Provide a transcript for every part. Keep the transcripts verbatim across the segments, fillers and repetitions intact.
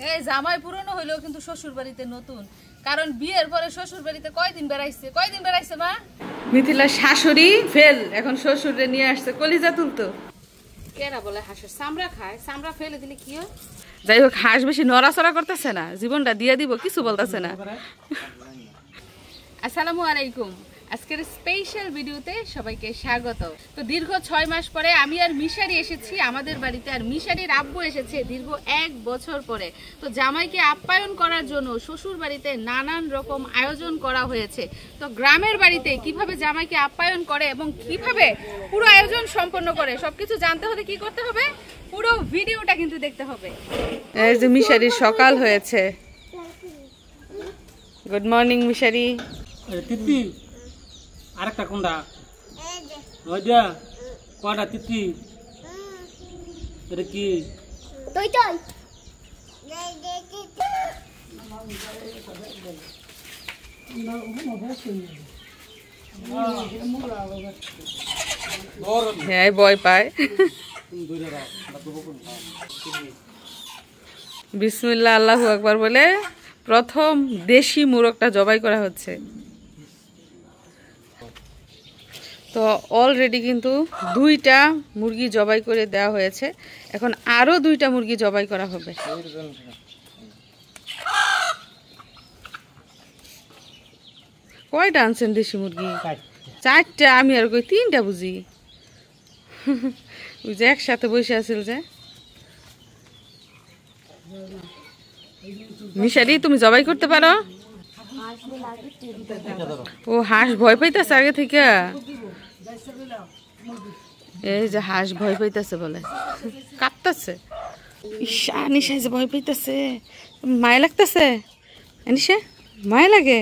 এই জামাই পুরনো হইলেও কিন্তু শ্বশুর বাড়িতে নতুন, কারণ বিয়ের পরে শ্বশুর বাড়িতে কয়দিন বেড়াইছে কয়দিন বেড়াইছে মা। মিথিলার শাশুড়ি ফেল, এখন শ্বশুরে নিয়ে আসছে কলিজা তুলতো। কেরা বলে হাঁসের চামড়া খায়, চামড়া ফেলে দিলে কি হয়? যাই হোক, হাঁস বেশি নড়াচড়া করতেছে না, জীবনটা দিয়ে দিব, কিছু বলতেছে না। আসসালামু আলাইকুম, আজকের স্পেশাল ভিডিওতে সবাইকে স্বাগত। তো দীর্ঘ ছয় মাস পরে আমি আর মিশারি এসেছি আমাদের বাড়িতে, আর মিশারির আব্বু এসেছে দীর্ঘ এক বছর পরে। তো জামাইকে আপ্যায়ন করার জন্য শ্বশুর বাড়িতে নানান রকম আয়োজন করা হয়েছে। তো গ্রামের বাড়িতে কিভাবে জামাইকে আপ্যায়ন করে এবং কিভাবে পুরো আয়োজন সম্পন্ন করে সবকিছু জানতে হলে কি করতে হবে, পুরো ভিডিওটা কিন্তু দেখতে হবে। এই যে মিশারির সকাল হয়েছে। Good morning Mishari. তিতি আরেকটা কোনটা ওইটা কয়টা তিতি এটা কি তুই তুই হ্যাঁ ভয় পায়। বিসমিল্লাহ আল্লাহু আকবার বলে প্রথম দেশি মুরগটা জবাই করা হচ্ছে। তো অলরেডি কিন্তু দুইটা মুরগি জবাই করে দেওয়া হয়েছে, এখন আরো দুইটা মুরগি জবাই করা হবে। কয়টা আনছেন দেশি মুরগি? চারটা, আমি আর কই তিনটা বুঝি। ওই যে একসাথে বসে আছিল যে। মিশারি তুমি জবাই করতে পারো? ও হাঁস ভয় পাইতেছে আগে থেকে। এই যে হাঁস ভয় পাইতেছে বলে কাঁপতেছে। আনিশা যে ভয় পাইতেছে, মায়া লাগতেছে। আনিশা মায়া লাগে।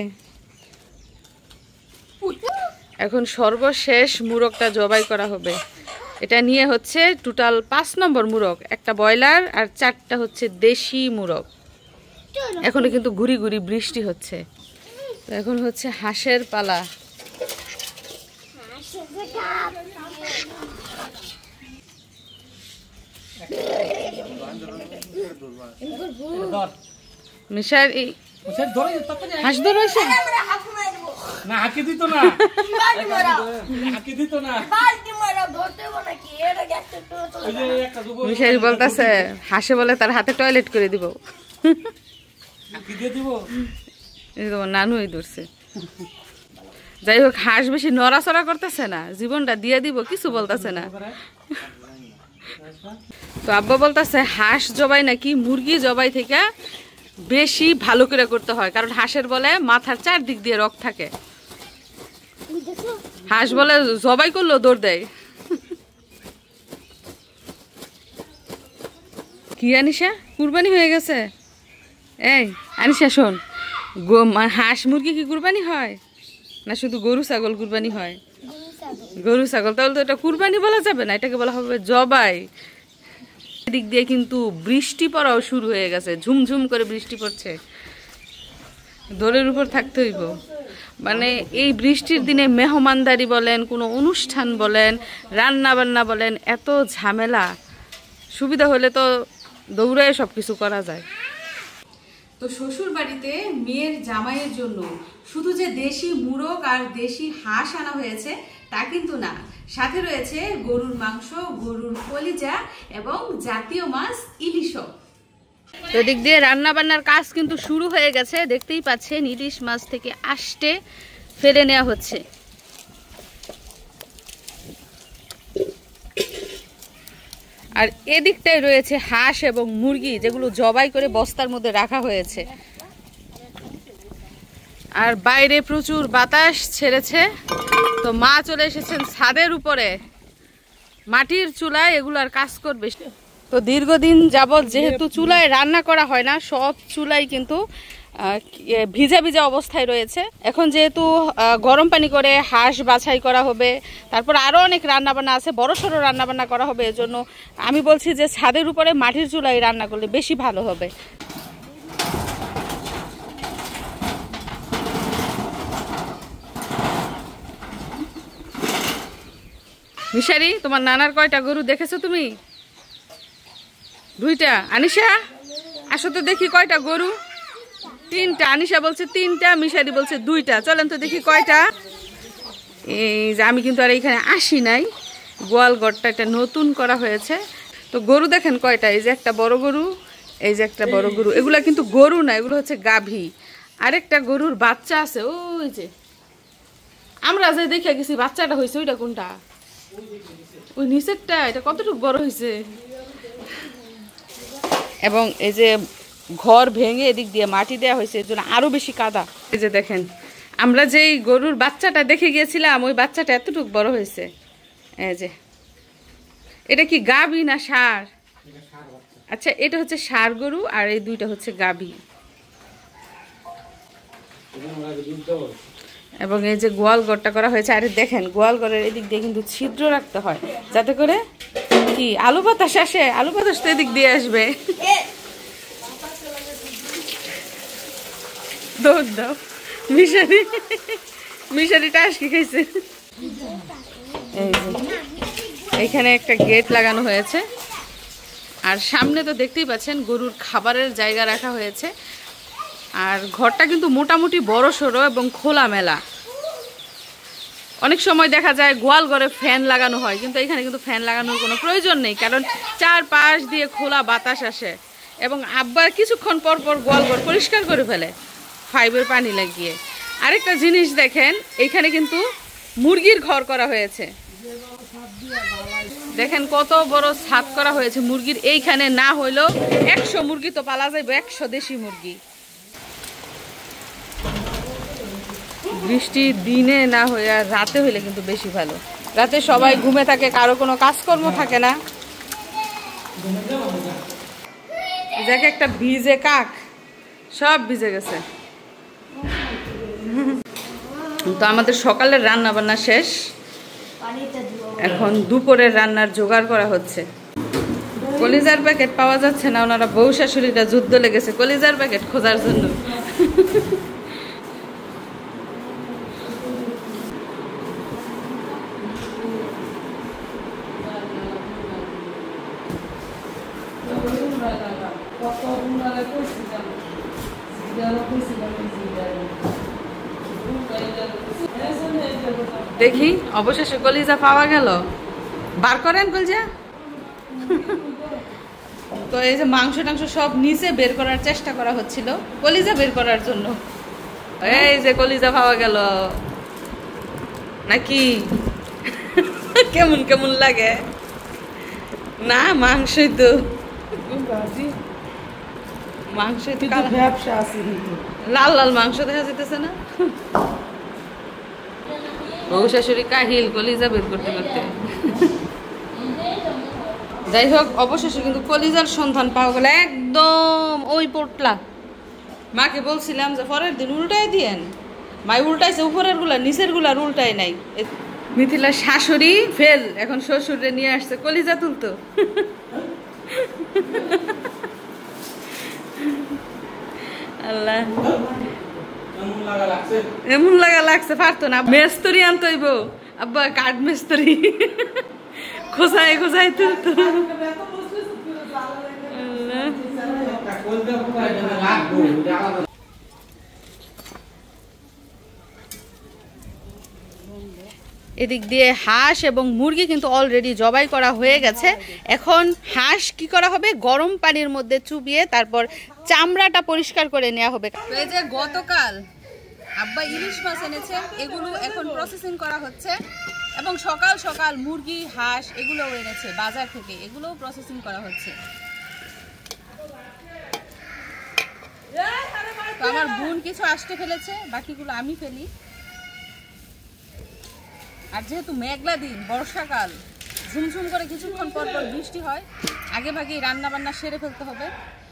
এখন সর্বশেষ মুরগটা জবাই করা হবে। এটা নিয়ে হচ্ছে টোটাল পাঁচ নম্বর মুরগ, একটা ব্রয়লার আর চারটা হচ্ছে দেশি মুরগ। এখনো কিন্তু ঘুরি ঘুরি বৃষ্টি হচ্ছে। তো এখন হচ্ছে হাঁসের পালা। মিশার এই হাঁস ধরেছে না, হাঁকি দিত না, হাঁকি দিত না। মিশারি বলতেছে হাঁসে বলে তার হাতে টয়লেট করে দিব। নানু এই ধরছে। যাই হোক, হাঁস বেশি নড়াচড়া করতেছে না, জীবনটা দিয়ে দিব, কিছু বলতেছে না। তো আব্বা বলতেছে হাঁস জবাই নাকি মুরগি জবাই থেকে বেশি ভালো করে করতে হয়, কারণ হাঁসের বলে মাথার চারদিক দিয়ে রক থাকে। হাঁস বলে জবাই করলেও দৌড় দেয়। কি আনিশা কুরবানি হয়ে গেছে? এই আনিশা শোন, হাঁস মুরগি কি কুরবানি হয় না শুধু গরু ছাগল কুরবানি হয়? গরু ছাগল, তাহলে তো এটা কুরবানি বলা যাবে না, এটাকে বলা হবে জবাই। এদিক দিয়ে কিন্তু বৃষ্টি পড়াও শুরু হয়ে গেছে, ঝুমঝুম করে বৃষ্টি পড়ছে। দোলের উপর থাকতে হইব, মানে এই বৃষ্টির দিনে মেহমানদারি বলেন, কোনো অনুষ্ঠান বলেন, রান্না বান্না বলেন, এত ঝামেলা। সুবিধা হলে তো দৌড়ায় সব কিছু করা যায়। তো শ্বশুর বাড়িতে মেয়ের জামাইয়ের জন্য শুধু যে দেশি মুরগ আর দেশি হাঁস আনা হয়েছে তা কিন্তু না, সাথে রয়েছে গরুর মাংস, গরুর কলিজা এবং জাতীয় মাছ ইলিশও। তো দিক দিয়ে রান্না বান্নার কাজ কিন্তু শুরু হয়ে গেছে, দেখতেই পাচ্ছেন ইলিশ মাছ থেকে আষ্টে ফেলে নেওয়া হচ্ছে। আর এদিকটায় রয়েছে হাঁস এবং মুরগি, যেগুলো জবাই করে বস্তার মধ্যে রাখা হয়েছে। আর বাইরে প্রচুর বাতাস ছেড়েছে। তো মা চলে এসেছেন ছাদের উপরে, মাটির চুলায় এগুলার কাজ করবে। তো দীর্ঘদিন যাবৎ যেহেতু চুলায় রান্না করা হয় না, সব চুলাই কিন্তু ভিজা ভিজা অবস্থায় রয়েছে। এখন যেহেতু গরম পানি করে হাঁস বাছাই করা হবে, তারপর আরও অনেক রান্নাবান্না আছে, বড় সড়ো রান্নাবান্না করা হবে, এজন্য আমি বলছি যে ছাদের উপরে মাটির চুলায় রান্না করলে বেশি ভালো হবে। মিশারি, তোমার নানার কয়টা গরু দেখেছো তুমি? দুইটা। আনিশা আসো তো দেখি কয়টা গরু। তিনটা, আনিশা বলছে তিনটা, মিশারি বলছে দুইটা। চলেন তো দেখি কয়টা। এই যে আমি কিন্তু আর এইখানে আসি নাই, গোয়াল ঘরটা একটা নতুন করা হয়েছে। তো গরু দেখেন কয়টা, এই যে একটা বড় গরু, এই যে একটা বড় গরু। এগুলা কিন্তু গরু না, এগুলো হচ্ছে গাভী। আরেকটা গরুর বাচ্চা আছে ওই যে, আমরা যে দেখে গেছি বাচ্চাটা হয়েছে, ওইটা কোনটা? ওই নিচেরটা। এটা কতটুকু বড় হয়েছে। এবং এই যে ঘর ভেঙে এদিক দিয়ে মাটি দেওয়া হয়েছে, এর জন্য আরো বেশি কাদা। এই যে দেখেন, আমরা যেই গরুর বাচ্চাটা দেখে গিয়েছিলাম, ওই বাচ্চাটা এতটুকু বড় হয়েছে। এই যে এটা কি গাভী না ষাঁড়? আচ্ছা, এটা হচ্ছে ষাঁড় গরু আর এই দুইটা হচ্ছে গাভী। এবং এই যে গোয়াল ঘরটা করা হয়েছে। আরে দেখেন, গোয়াল ঘরের এদিক দিয়ে কিন্তু ছিদ্র রাখতে হয়, যাতে করে কি আলু বাতাস আসে। আলু বাতাস তো এদিক দিয়ে আসবে। দৌড় দাও মিশারি, মিশারিটা আজকে খাইছে। এই যে এখানে একটা গেট লাগানো হয়েছে, আর সামনে তো দেখতেই পাচ্ছেন গরুর খাবারের জায়গা রাখা হয়েছে। আর ঘরটা কিন্তু মোটামুটি বড় সড়ো এবং খোলামেলা। অনেক সময় দেখা যায় গোয়াল ঘরে ফ্যান লাগানো হয়, কিন্তু এখানে কিন্তু ফ্যান লাগানোর কোনো প্রয়োজন নেই, কারণ চারপাশ দিয়ে খোলা বাতাস আসে। এবং আব্বা কিছুক্ষণ পর পর গোয়াল ঘর পরিষ্কার করে ফেলে ফাইবার পানি লাগিয়ে। আরেকটা জিনিস দেখেন, এখানে কিন্তু মুরগির ঘর করা হয়েছে। দেখেন কত বড় ছাদ করা হয়েছে মুরগির। এইখানে না হইলেও একশো মুরগি তো পালা যাবে, একশো দেশি মুরগি। বৃষ্টির দিনে না হয়ে আর রাতে হইলে কিন্তু বেশি ভালো। রাতে সবাই ঘুমে থাকে, কারো কোনো কাজকর্ম থাকে না। দেখে একটা ভিজে কাক, সব ভিজে গেছে। তো আমাদের সকালের রান্না বান্না শেষ, এখন দুপুরের রান্নার জোগাড় করা হচ্ছে। কলিজার প্যাকেট পাওয়া যাচ্ছে না, ওনারা বউ শাশুড়িটা যুদ্ধ লেগেছে কলিজার প্যাকেট খোঁজার জন্য। দেখি অবশেষে কলিজা পাওয়া গেল। বার করেন কলিজা। তো এই যে মাংস টাংস সব নিচে বের করার চেষ্টা করা হচ্ছিল কলিজা বের করার জন্য। এই যে কলিজা পাওয়া গেল নাকি? কেমন কেমন লাগে না? মাংসই তো, মাংস ব্যবসা আছে, লাল লাল মাংস দেখা যেতেছে না? বউ শাশুড়ি কাহিল কলিজা বের করতে করতে। যাই হোক, অবশেষে কিন্তু কলিজার সন্ধান পাওয়া গেল, একদম ওই পোটলা। মাকে বলছিলাম যে পরের দিন উল্টাই দিয়েন, মাই উল্টাইছে উপরের গুলা, নিচের গুলার উল্টাই নাই। মিথিলার শাশুড়ি ফেল, এখন শ্বশুরে নিয়ে আসছে কলিজা তুলতো। আল্লাহ, এমন লাগা লাগছে, পারতো না। মেস্তরি আনতে হইব আব্বা, কাঠ মেস্তরি খোঁজায় খোঁজায় তুলতো। এদিক দিয়ে হাঁস এবং মুরগি কিন্তু অলরেডি জবাই করা হয়ে গেছে। এখন হাঁস কি করা হবে, গরম পানির মধ্যে চুবিয়ে তারপর চামড়াটা পরিষ্কার করে নেওয়া হবে। এই যে গতকাল আব্বা ইলিশ মাছ এনেছে, এগুলো এখন প্রসেসিং করা হচ্ছে। এবং সকাল সকাল মুরগি হাঁস এগুলোও এনেছে বাজার থেকে, এগুলোও প্রসেসিং করা হচ্ছে। তো আমার বোন কিছু আসতে ফেলেছে, বাকিগুলো আমি ফেলি। আর যেহেতু মেঘলা দিন, বর্ষাকাল, ঝুমঝুম করে কিছুক্ষণ পর পর বৃষ্টি হয়, আগে ভাগেই রান্না বান্না সেরে ফেলতে হবে।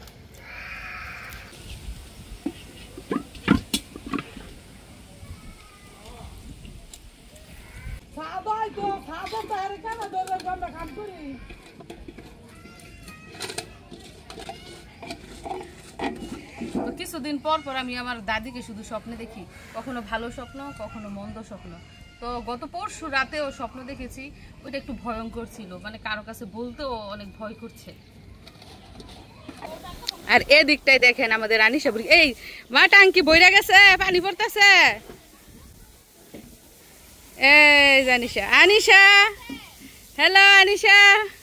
কিছুদিন পর পর আমি আমার দাদিকে শুধু স্বপ্নে দেখি, কখনো ভালো স্বপ্ন, কখনো মন্দ স্বপ্ন। তো গত পরশু রাতেও স্বপ্ন দেখেছি, ওইটা একটু ভয়ঙ্কর ছিল, মানে কারো কাছে বলতেও অনেক ভয় করছে। আর এদিকটাই দেখেন আমাদের আনিশা বুড়ি। এই মা টাঙ্কি বইরা গেছে, পানি পড়তেছে। এই আনিশা, আনিশা, হ্যালো আনিশা।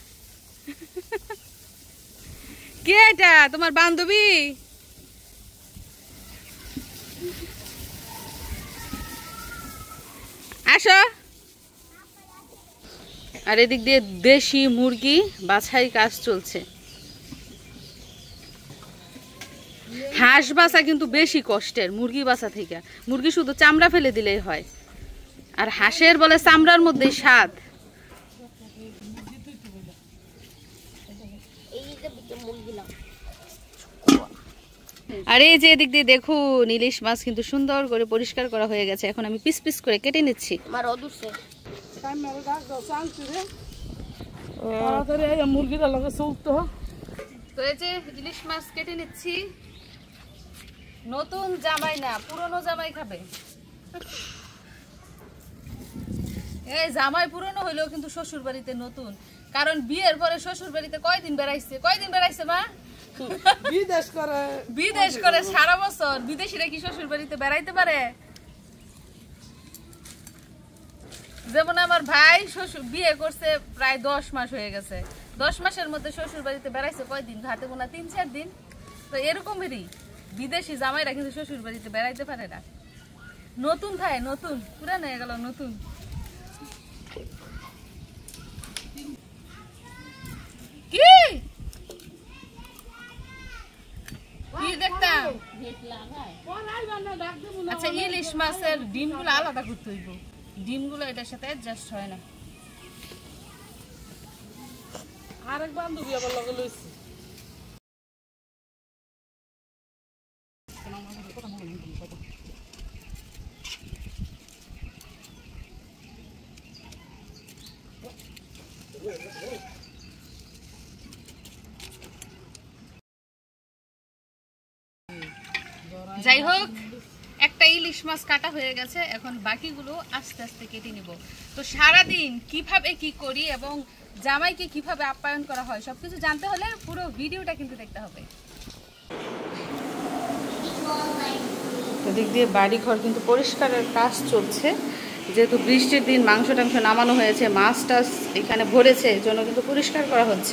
কে এটা? তোমার বান্ধবী? আসো। আর এদিক দিয়ে দেশি মুরগি বাছাই কাজ চলছে। হাঁস বাছা কিন্তু বেশি কষ্টের মুরগি বাছা থেকে। মুরগি শুধু চামড়া ফেলে দিলেই হয়, আর হাঁসের বলে চামড়ার মধ্যেই স্বাদ। আর এই যে এদিক দিয়ে দেখুন ইলিশ মাছ কিন্তু সুন্দর করে পরিষ্কার করা হয়ে গেছে। এখন আমি পিস পিস করে কেটে নিচ্ছি। মুরগিটা লগে চলতো। তো এই যে ইলিশ মাছ কেটে নিচ্ছি। নতুন জামাই না, পুরনো জামাই খাবে। এই জামাই পুরনো হইলেও কিন্তু শ্বশুর বাড়িতে নতুন, কারণ বিয়ের পরে শ্বশুর বাড়িতে কয়দিন বেড়াইছে? কয়দিন বেড়াইছে মা? বিদেশ করে। বিদেশ করে সারা বছর। বিদেশিরা কি শ্বশুর বাড়িতে বেড়াইতে পারে? যেমন আমার ভাই শ্বশুর বিয়ে করছে প্রায় দশ মাস হয়ে গেছে। দশ মাসের মধ্যে শ্বশুর বাড়িতে বেড়াইছে কয়দিন? হাতে গোনা তিন চার দিন। তো এরকমেরই বিদেশি জামাইরা কিন্তু শ্বশুর বাড়িতে বেড়াইতে পারে না। নতুন খায়, নতুন, পুরানো হয়ে গেল নতুন। কি কি দেখতাম? আচ্ছা, ইলিশ মাছের ডিমগুলো আলাদা করতে হইব। ডিমগুলো এটার সাথে অ্যাডজাস্ট হয় না। আরেক বান্ধবী আবার লগে লইছি। যাই হোক, একটা ইলিশ মাছ কাটা হয়ে গেছে, এখন বাকিগুলো আস্তে আস্তে কেটে নিব। তো সারাদিন কিভাবে কি করি এবং জামাইকে কিভাবে আপ্যায়ন করা হয় সবকিছু জানতে হলে পুরো ভিডিওটা কিন্তু দেখতে হবে। এদিক দিয়ে বাড়ি ঘর কিন্তু পরিষ্কারের কাজ চলছে। যেহেতু বৃষ্টির দিন মাংস টাংস নামানো হয়েছে, মাছ টাছ এখানে ভরেছে, এই জন্য কিন্তু পরিষ্কার করা হচ্ছে।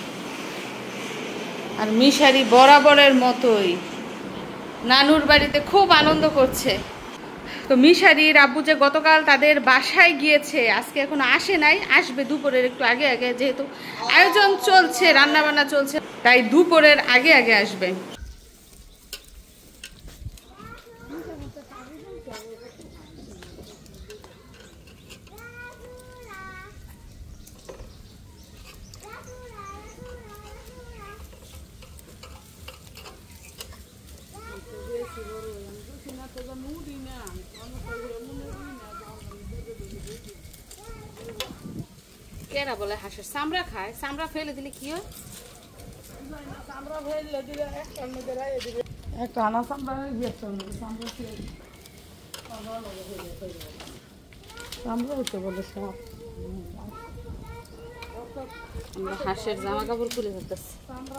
আর মিশারি বরাবরের মতোই নানুর বাড়িতে খুব আনন্দ করছে। তো মিশারির আব্বু যে গতকাল তাদের বাসায় গিয়েছে, আজকে এখনো আসে নাই, আসবে দুপুরের একটু আগে আগে। যেহেতু আয়োজন চলছে, রান্না বান্না চলছে, তাই দুপুরের আগে আগে আসবে। কেরা বলে হাঁসের চামড়া খায়? চামড়া ফেলে দিলে কি হয়? চামড়া ফেলে দিলে একটা মধ্যে রাইয়ে দিবে। একটা আনা চামড়া গিয়ে চামড়া চামড়া হইতে বলে সব। আমরা হাঁসের জামা কাপড় খুলে ফেলতেছি।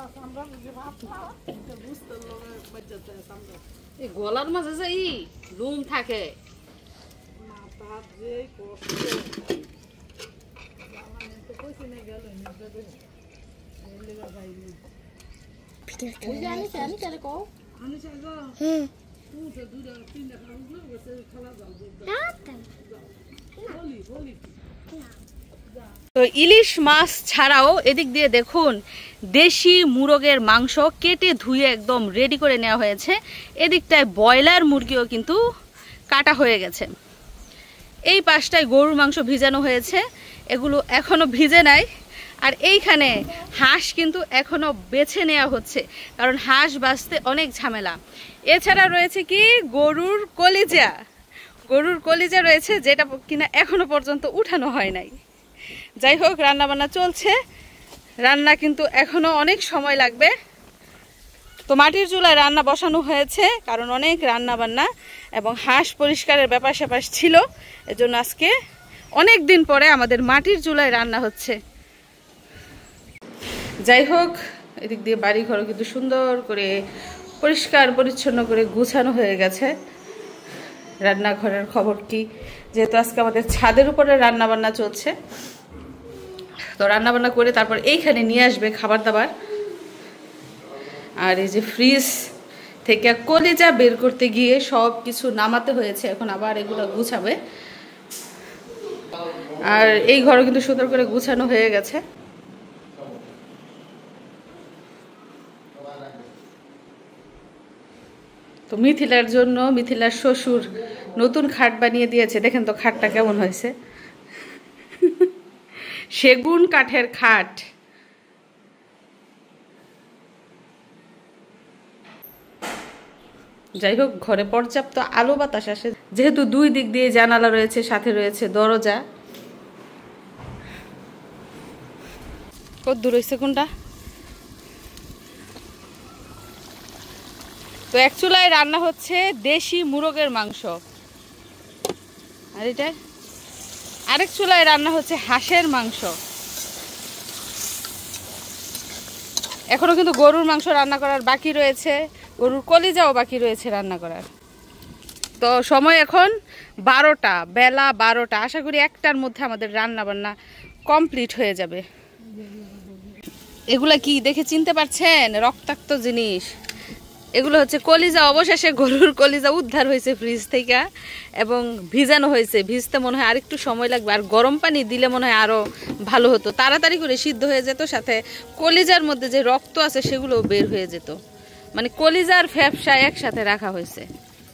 এই গলার মাঝে যে ই লুম থাকে, তো ইলিশ মাছ ছাড়াও এদিক দিয়ে দেখুন দেশি মুরগের মাংস কেটে ধুয়ে একদম রেডি করে নেওয়া হয়েছে। এদিকটায় ব্রয়লার মুরগিও কিন্তু কাটা হয়ে গেছে। এই পাশটায় গরুর মাংস ভিজানো হয়েছে, এগুলো এখনো ভিজে নাই। আর এইখানে হাঁস কিন্তু এখনো বেছে নেওয়া হচ্ছে, কারণ হাঁস বাছতে অনেক ঝামেলা। এছাড়া রয়েছে কি গরুর কলিজা, গরুর কলিজা রয়েছে, যেটা কিনা এখনো পর্যন্ত উঠানো হয় নাই। যাই হোক, রান্না বান্না চলছে, রান্না কিন্তু এখনো অনেক সময় লাগবে। তো মাটির চুলায় রান্না বসানো হয়েছে, কারণ অনেক রান্না বান্না এবং হাঁস পরিষ্কারের ব্যাপার স্যাপার ছিল, এজন্য আজকে অনেক দিন পরে আমাদের মাটির চুলায় রান্না হচ্ছে। যাই হোক, এদিক দিয়ে বাড়ি ঘর কিন্তু সুন্দর করে পরিষ্কার পরিচ্ছন্ন করে গুছানো হয়ে গেছে। রান্নাঘরের খবর কি, যেহেতু আজকে আমাদের ছাদের উপরে রান্না বান্না চলছে, তো রান্না বান্না করে তারপর এইখানে নিয়ে আসবে খাবার দাবার। আর এই যে ফ্রিজ থেকে কলিজা বের করতে গিয়ে সব কিছু নামাতে হয়েছে, এখন আবার এগুলো গুছাবে। আর এই ঘরও কিন্তু সুন্দর করে গুছানো হয়ে গেছে। তো মিথিলার জন্য মিথিলার শ্বশুর নতুন খাট বানিয়ে দিয়েছে। দেখেন তো খাটটা কেমন হয়েছে, সেগুন কাঠের খাট। যাই হোক, ঘরে পর্যাপ্ত আলো বাতাস আসে, যেহেতু দুই দিক দিয়ে জানালা রয়েছে, সাথে রয়েছে দরজা। কত দূর হয়েছে কোনটা? তো এক চুলায় রান্না হচ্ছে দেশি মুরগের মাংস, আর এটা আরেক চুলায় রান্না হচ্ছে হাঁসের মাংস। এখনো কিন্তু গরুর মাংস রান্না করার বাকি রয়েছে, গরুর কলিজাও বাকি রয়েছে রান্না করার। তো সময় এখন বারোটা, বেলা বারোটা। আশা করি একটার মধ্যে আমাদের রান্না বান্না কমপ্লিট হয়ে যাবে। এগুলা কি দেখে চিনতে পারছেন? রক্তাক্ত জিনিস এগুলো হচ্ছে কলিজা। অবশেষে গরুর কলিজা উদ্ধার হয়েছে ফ্রিজ থেকে এবং ভিজানো হয়েছে। ভিজতে মনে হয় আরেকটু সময় লাগবে, আর গরম পানি দিলে মনে হয় আরও ভালো হতো, তাড়াতাড়ি করে সিদ্ধ হয়ে যেত, সাথে কলিজার মধ্যে যে রক্ত আছে সেগুলোও বের হয়ে যেত। মানে কলিজার ফ্যাপসা একসাথে রাখা হয়েছে।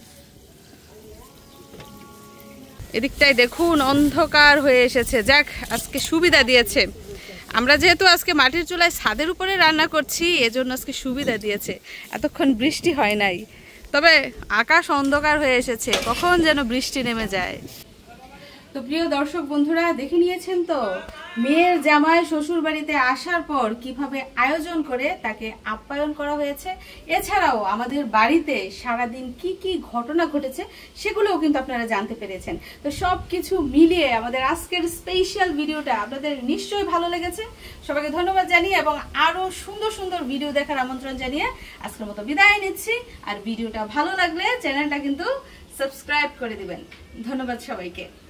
এদিকটাই দেখুন অন্ধকার হয়ে এসেছে। যাক, আজকে সুবিধা দিয়েছে, আমরা যেহেতু আজকে মাটির চুলায় ছাদের উপরে রান্না করছি, এজন্য আজকে সুবিধা দিয়েছে, এতক্ষণ বৃষ্টি হয় নাই। তবে আকাশ অন্ধকার হয়ে এসেছে, কখন যেন বৃষ্টি নেমে যায়। তো প্রিয় দর্শক বন্ধুরা, দেখে নিয়েছেন তো মেয়ের জামাই শ্বশুর বাড়িতে আসার পর কিভাবে আয়োজন করে তাকে আপ্যায়ন করা হয়েছে। এছাড়াও আমাদের বাড়িতে সারাদিন কি কি ঘটনা ঘটেছে সেগুলোও কিন্তু আপনারা জানতে পেরেছেন। তো সব কিছু মিলিয়ে আমাদের আজকের স্পেশাল ভিডিওটা আপনাদের নিশ্চয়ই ভালো লেগেছে। সবাইকে ধন্যবাদ জানিয়ে এবং আরো সুন্দর সুন্দর ভিডিও দেখার আমন্ত্রণ জানিয়ে আজকের মতো বিদায় নিচ্ছি। আর ভিডিওটা ভালো লাগলে চ্যানেলটা কিন্তু সাবস্ক্রাইব করে দিবেন। ধন্যবাদ সবাইকে।